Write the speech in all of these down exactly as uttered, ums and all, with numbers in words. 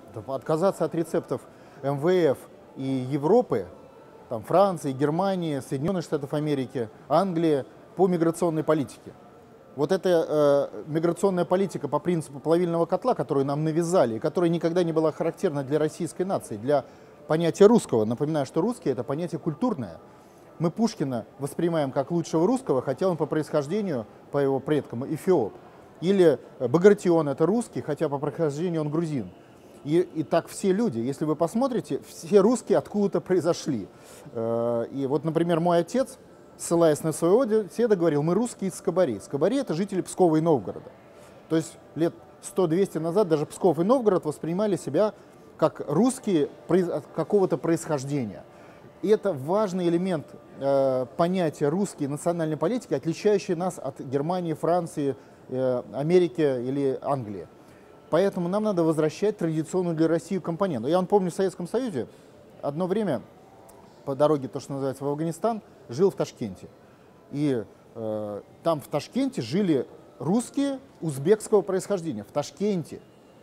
Отказаться от рецептов эм вэ эф и Европы, там, Франции, Германии, Соединенных Штатов Америки, Англии по миграционной политике. Вот эта э, миграционная политика по принципу плавильного котла, которую нам навязали, и которая никогда не была характерна для российской нации, для понятия русского. Напоминаю, что русский — это понятие культурное. Мы Пушкина воспринимаем как лучшего русского, хотя он по происхождению, по его предкам, эфиоп. Или Багратион — это русский, хотя по происхождению он грузин. И, и так все люди, если вы посмотрите, все русские откуда-то произошли. И вот, например, мой отец, ссылаясь на своего деда, говорил: мы русские из Скобари. Скобари — это жители Пскова и Новгорода. То есть лет сто-двести назад даже Псков и Новгород воспринимали себя как русские какого-то происхождения. И это важный элемент э, понятия русской национальной политики, отличающий нас от Германии, Франции, э, Америки или Англии. Поэтому нам надо возвращать традиционную для России компоненту. Я вам помню, в Советском Союзе одно время по дороге, то, что называется, в Афганистан, жил в Ташкенте. И э, там в Ташкенте жили русские узбекского происхождения. В Ташкенте.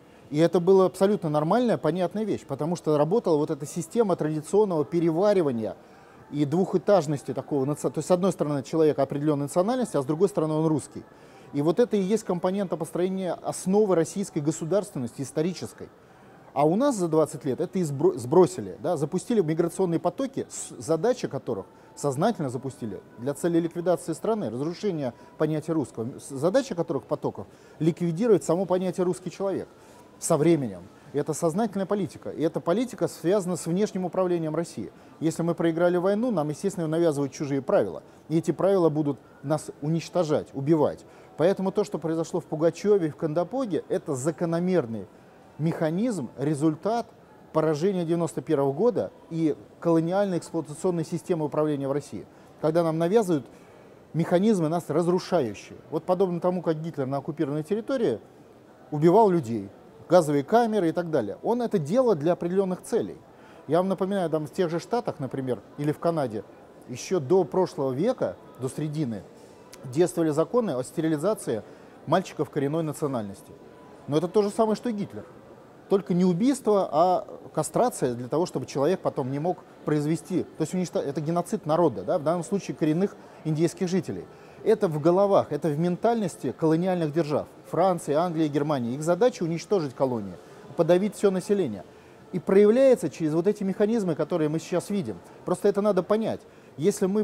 И это была абсолютно нормальная, понятная вещь, потому что работала вот эта система традиционного переваривания и двухэтажности такого. То есть, с одной стороны, человек определенной национальности, а с другой стороны, он русский. И вот это и есть компонента построения основы российской государственности, исторической. А у нас за двадцать лет это и сбросили, да, запустили миграционные потоки, задача которых сознательно запустили для цели ликвидации страны, разрушения понятия русского, задача которых потоков ликвидировать само понятие русский человек со временем. И это сознательная политика. И эта политика связана с внешним управлением России. Если мы проиграли войну, нам, естественно, навязывают чужие правила. И эти правила будут нас уничтожать, убивать. Поэтому то, что произошло в Пугачеве и в Кандапоге, это закономерный механизм, результат поражения девяносто первого года и колониальной эксплуатационной системы управления в России. Когда нам навязывают механизмы, нас разрушающие. Вот подобно тому, как Гитлер на оккупированной территории убивал людей, газовые камеры и так далее. Он это делал для определенных целей. Я вам напоминаю, там в тех же Штатах, например, или в Канаде, еще до прошлого века, до средины, действовали законы о стерилизации мальчиков коренной национальности. Но это то же самое, что и Гитлер. Только не убийство, а кастрация для того, чтобы человек потом не мог произвести. То есть это геноцид народа, да, в данном случае коренных индейских жителей. Это в головах, это в ментальности колониальных держав. Франции, Англии, Германии. Их задача — уничтожить колонии, подавить все население. И проявляется через вот эти механизмы, которые мы сейчас видим. Просто это надо понять. Если мы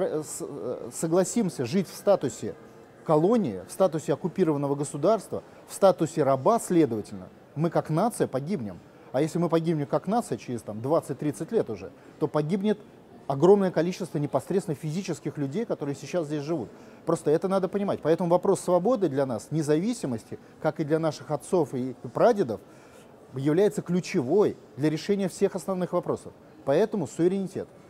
согласимся жить в статусе колонии, в статусе оккупированного государства, в статусе раба, следовательно, мы как нация погибнем. А если мы погибнем как нация через двадцать-тридцать лет уже, то погибнет огромное количество непосредственно физических людей, которые сейчас здесь живут. Просто это надо понимать. Поэтому вопрос свободы для нас, независимости, как и для наших отцов и прадедов, является ключевой для решения всех основных вопросов. Поэтому суверенитет.